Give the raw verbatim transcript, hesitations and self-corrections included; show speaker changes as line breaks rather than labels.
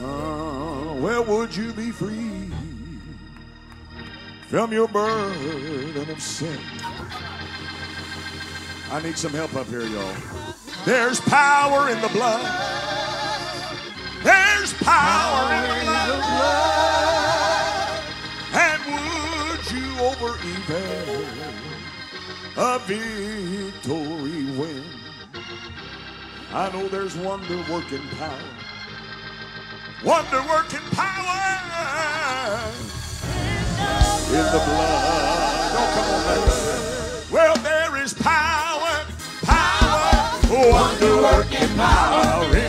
Uh, where would you be free from your burden of sin? I need some help up here, y'all. There's power in the blood. There's power in the blood. And would you over evil a victory win? I know there's wonder-working power. Wonder-working power in the blood. Oh, come on, man. Well, there is power, power, wonder-working power